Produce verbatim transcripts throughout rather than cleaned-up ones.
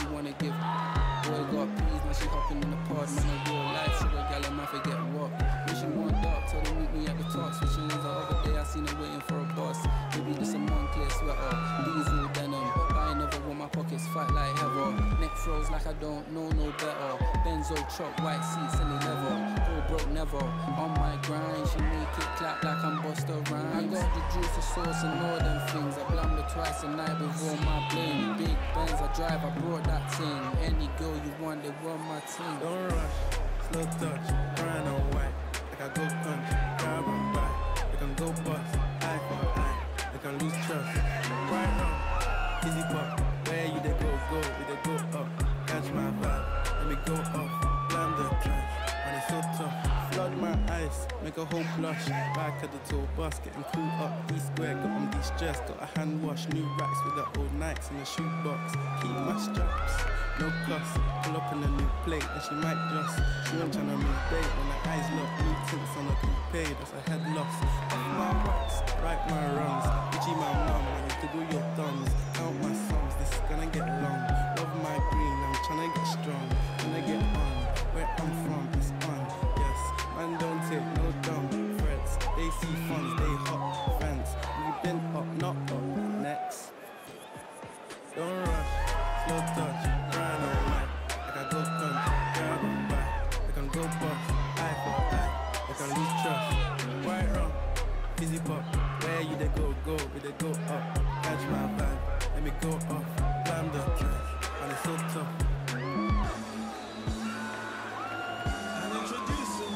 she wanna give. Boy got peas, now she hopping in the pod. Man, a real life, sugar gal, and man forget what. Wishing more dark, told her meet me at the top. Switching lanes the other day, I seen her waiting for a bus. Maybe just a Moncler sweater, diesel denim. But I never want my pockets fight like heather. Neck froze like I don't know no better. Benzo truck, white seats, any leather. Go broke never, on my grind. She make it clap like I'm Busta Rhymes. I got the juice, the sauce, and all them things. I blammed her twice a night with all my bling. Big Benz I drive, I brought that thing. Any girl you want, they want my team. Don't rush, slow touch, brown and white. Like I go country, grab and buy. They can go bust, eye for eye. They can lose trust. Right now, easy pop. Where you they go, go, you they go up. Catch my vibe, let me go off. Blam the trash, and it's so tough. Flood my eyes, make a whole blush. Back at the tour bus, getting cool up. D-square, got them de-stressed. Got a hand wash, new racks with the old nights in the shoebox. Keep my straps, no cuss. Pull up in a new plate, and she might just. She ain't tryna move bait when her eyes lock. New tints on a coupe, that's a head loss. Off my wax, right my runs. Itchy my mum, I need to do your thumbs. Count my sums, this is gonna get long. Love my green, I'm tryna get strong. Tryna get on, where I'm from, it's on. Yes, man don't take no dumb threats. They see funds, they hot fence. We been up, not up, next. Don't rush, slow touch, grind all night. Like I go country, grab and buy. They can go bust, eye for eye. They can lose trust, right wrong, easy pop. Where you they go, go, we they go up. Catch my vibe, let me go off. Blam the trash, and it's so tough. And introducing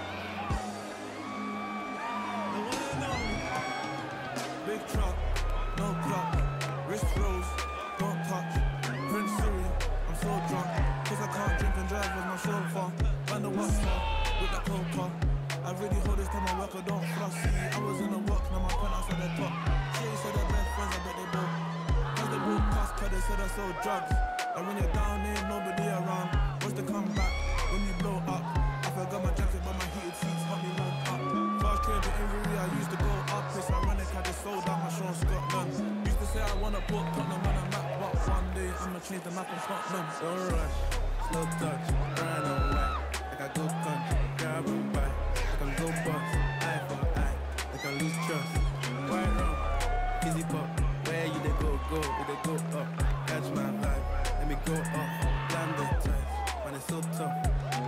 the one and only big truck, no clock, wrist rose, don't touch. Prince Siri, I'm so drunk, cause I can't drink and drive with my chauffeur. And the what's with the coca. I really hold this time I work, I don't floss. See, I was in the work, now my penthouse at the top. She said they're best friends, I bet they both. Cause they both pass, cause they said I sold drugs. And when you're down, ain't nobody around. What's the comeback when you blow up? I forgot my jacket, but my heated seats help me warm up. First train to Inverie, I used to go up. It's ironic, I just sold out my show in Scotland. Used to say I wanna put Tottenham on a map, but one day I'ma change the map in Scotland. Don't rush, slow touch, brown and white. Like I go country, grab and buy. They can go bust, eye for eye. They can lose trust, right wrong, easy pop. Where you they go, go, we they go up. Catch my vibe, let me go up. Blam the trash, man it's so tough.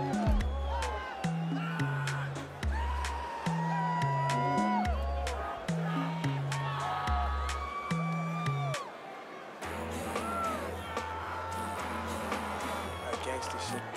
Gangsta shit.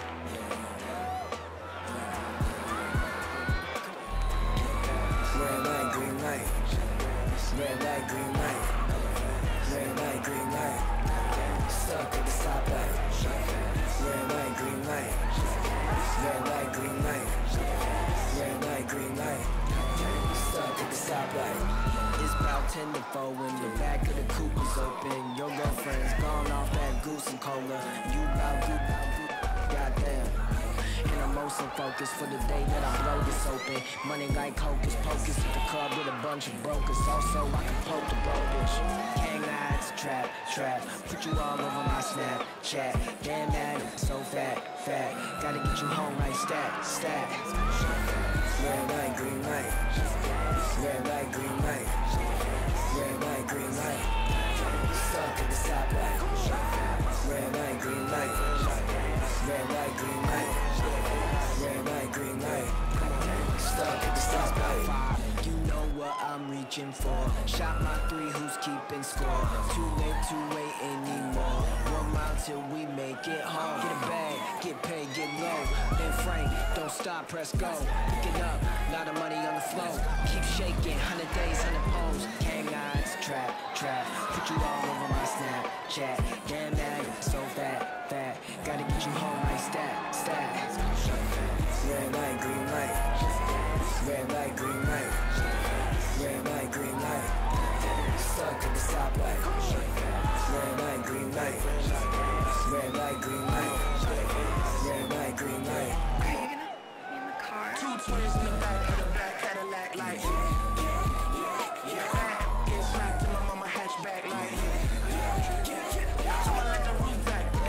Red light, green light. Red light, green light. Red light, green light. Stuck at the stoplight. Red light, green light. Red light, green light. Red light, green light. Stuck at the stoplight. It's about ten to four when the back of the coupe is open. Your girlfriend's gone off that goose and cola. You bout, you bout, you goddamn. And I'm most focused for the day that I blow this open. Money like hocus pocus at the club with a bunch of brokers. Also, I can poke the bro bitch. Gang eyes, trap, trap. Put you all over my Snapchat. Damn that, so fat, fat. Gotta get you home like stat, stat. Red light, green light. Red light, green light. Red light, green light. Stuck at the stoplight. Red light, green light. Red light, green light. Red light, green light. Stuck at the stoplight. You know what I'm reaching for. Shot my three, who's keeping score? Too late to wait anymore. One mile till we make it home. Get a bag, get paid, get low. Then Frank, don't stop, press go. Pick it up, lot of money on the flow. Keep shaking, hundred days, hundred poems. Gang eyes, trap, trap. Put you all over my Snapchat. Damn that, so fat, fat. Gotta get you home like stat, stat. Red light, green light. Red light, green light. Red light, green light. Stuck at the stoplight. Red light, green light. Red light, green light. Red light, green light. Are you gonna be in the car? Two twins in the back of the black Cadillac, like yeah, yeah, yeah. Get smacked in my mama hatchback, like yeah, yeah, yeah. So I let the roof back.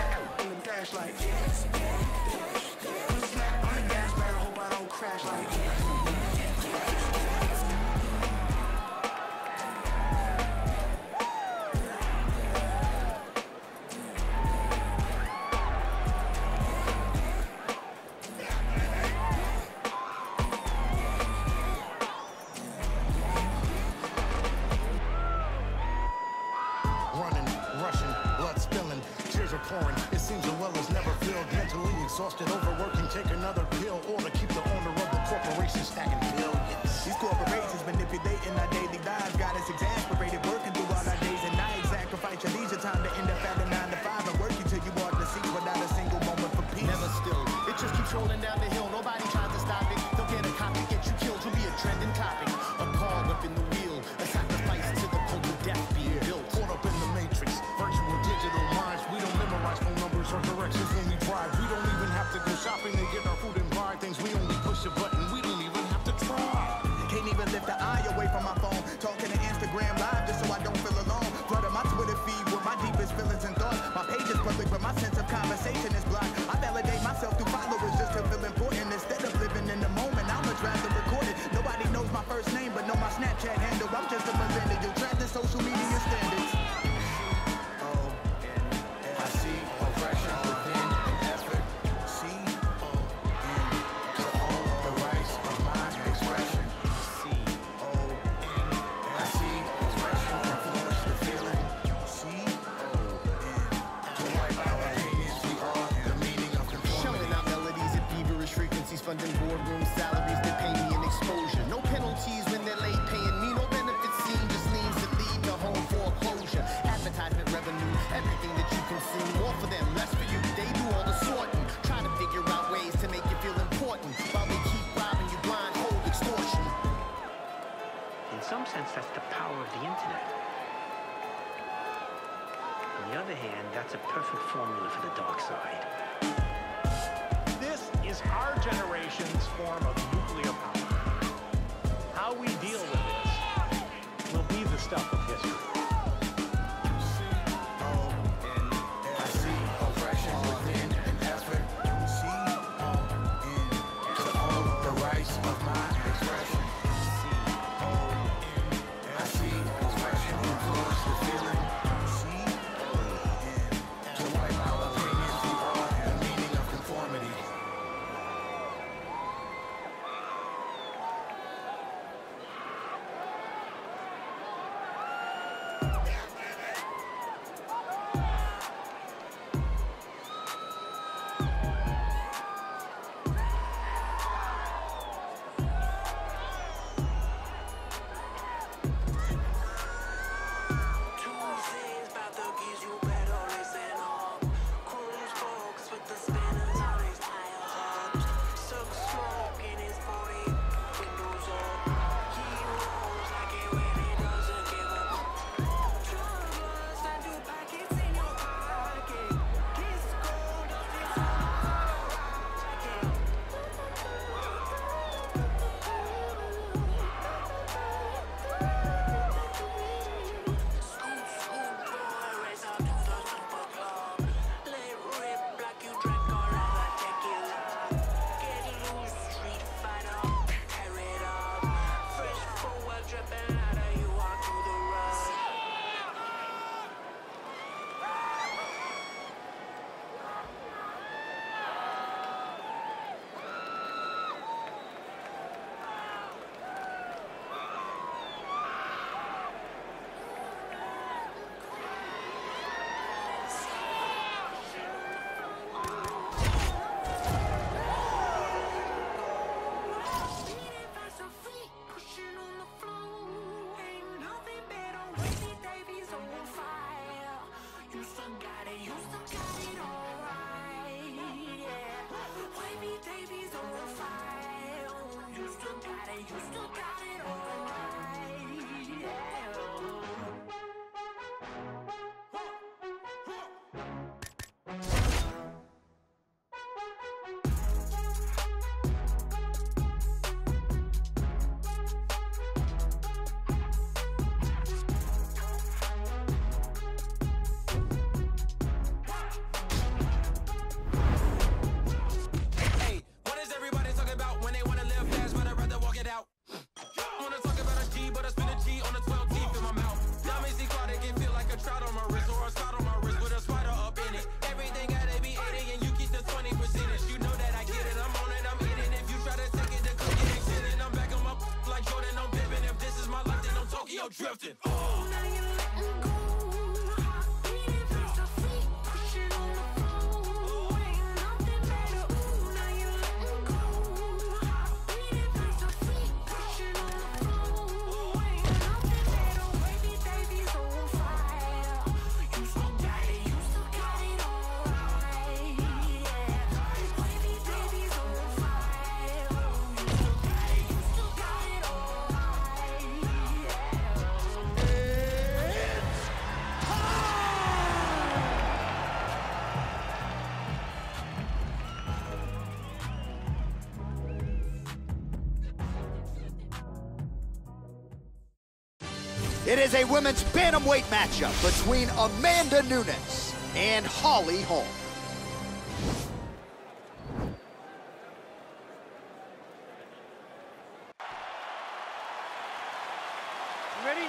foreign. It seems the well is never filled. Mentally exhausted, overworking, take another pill, or to keep the owner of the corporation stacking billions. These corporations manipulating our daily lives got us exasperated, working through all our days and nights. Sacrifice your leisure time to end up at a nine to five and working till you want the seats without a single moment for peace. Never still, it just keeps rolling down the hill. Nobody tries to stop it. They'll get a copy, get you killed. You'll be a trending topic. A cog up in the wheel, a sacrifice to the cult of death being built. Caught up in the matrix, virtual digital minds. We don't memorize phone numbers or directions when we drive. We don't even have to go shopping to get our food and buy things. We only push a button. We don't even have to try. Can't even lift the eye away from my phone. Talking to Instagram live just so I don't feel alone. Flooding my Twitter feed with my deepest feelings and thoughts. My page is public, but my sense of conversation is blocked. I validate myself through followers just to feel important. Instead of living in the moment, I'd much rather record it. Nobody knows my first name, but know my Snapchat handle. I'm just a millennial, trapped in social media standards. Oh, I see oppression within an effort. See, oh, to own the rights of my expression. See, oh, I see oppression influence the feeling. See, oh, to wipe out opinions, we are the meaning of conformity. Showing out melodies at feverish frequencies, funding boardroom salaries that pay me an exposure. No penalties when they're late paying me, no benefits seen, just means to lead to home foreclosure. Advertisement revenue, everything that you consume, more for them, less for you. They do all the sorting, trying to figure out ways to make you feel important, while they keep robbing you blind, hold extortion. In some sense, that's the power of the internet. On the other hand, that's a perfect formula for the dark side. This is our generation's form of nuclear power. How we deal with this will be the stuff of history. I see oppression within an effort. See, oh, to own the rights of my expression. See, oh, I see oppression influence the feeling. See, oh, to wipe out opinions, we are the meaning of conformity. drifting. Now you're letting go. Beating past our feet, pushing on the It is a women's bantamweight matchup between Amanda Nunes and Holly Holm. You ready?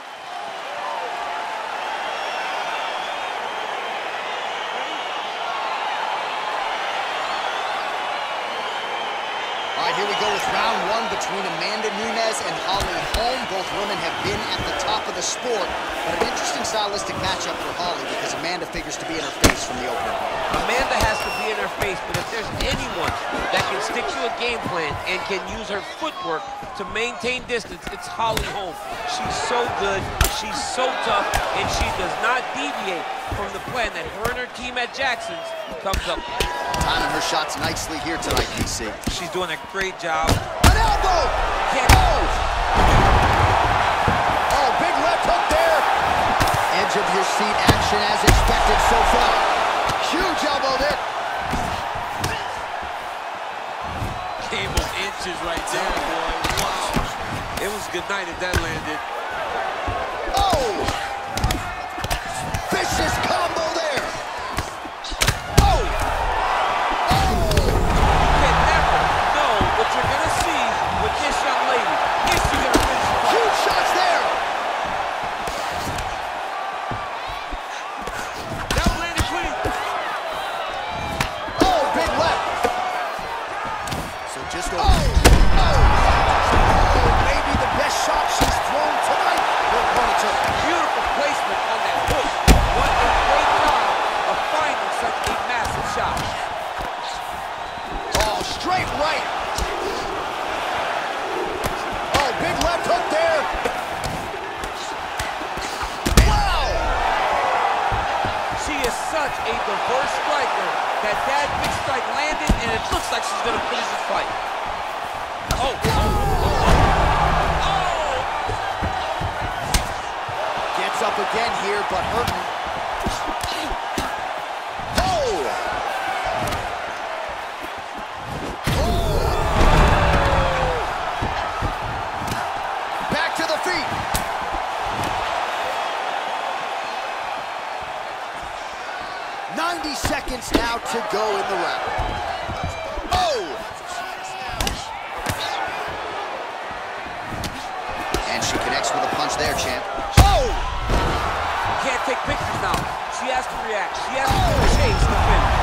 All right, here we go with round one between Amanda Nunes and Holly Holm. Both women have been at the top of the sport, but an interesting stylistic matchup for Holly because Amanda figures to be in her face from the opening. Amanda has to be in her face, but if there's anyone that can stick to a game plan and can use her footwork to maintain distance, it's Holly Holm. She's so good, she's so tough, and she does not deviate from the plan that her and her team at Jackson's comes up with. Timing her shots nicely here tonight, D C. She's doing a great job. An elbow! Oh! Oh, big left hook there. Edge of your seat action as expected so far. Huge elbow there. Game of inches right there, boy. Wow. It was good night if that landed. Oh! Vicious combo there. Oh! Oh! You can never know what you're going to see with this young lady. Is she going to finish the fight? Huge shots there. That landed clean. Oh, big left. So just go. Oh! Oh! Oh, maybe the best shot she's thrown tonight. Her opponent took. Beautiful placement on that hook. What a great job of finding such a massive shot. Oh, straight right. Oh, big left hook there. Wow! She is such a diverse striker that that big strike landed, and it looks like she's going to finish this fight. Oh, oh, oh, oh. Gets up again here, but hurting. Oh! Oh! Back to the feet. ninety seconds now to go in the round. Oh! And she connects with a punch there, champ. Oh! Can't take pictures now. She has to react. She has to chase the finish.